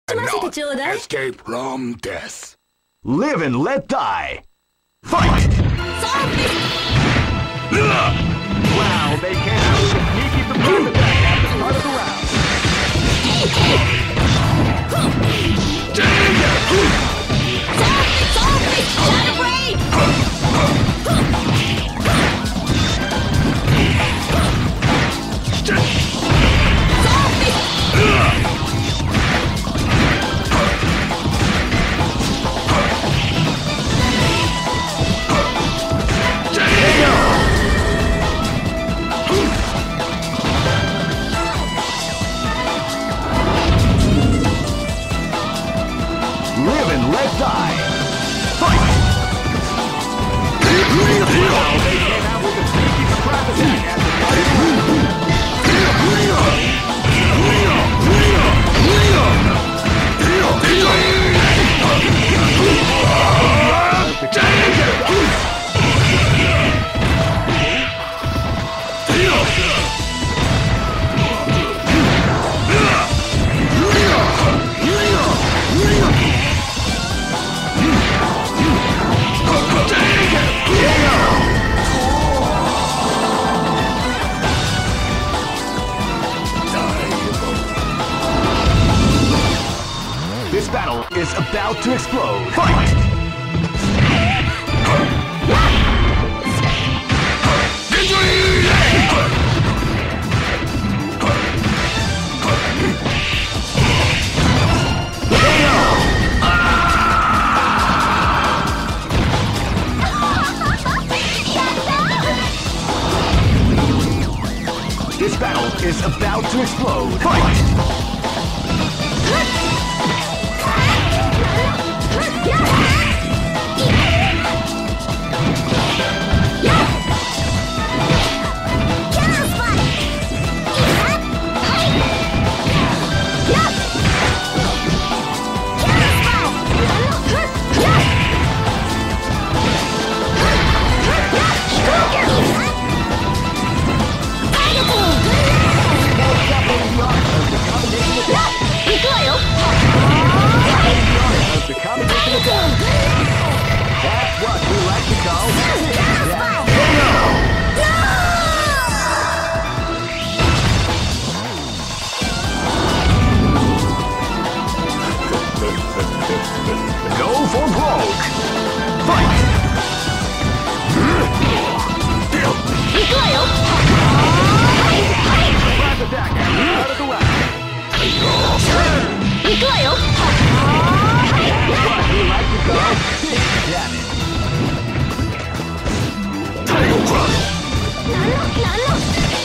cannot escape from death. Live and let die. Fight! Wow, they came out with a sneaky surprise attack at the start of the round. Shadow Live and let die. Fight! Wow, they came out with a sneaky surprise attack at the start of the This battle is about to explode. Fight! This battle is about to explode. Fight! The combination attack. That's what we like to call Go for broke. Fight! Surprise attack out of the way. What we like to call big damage.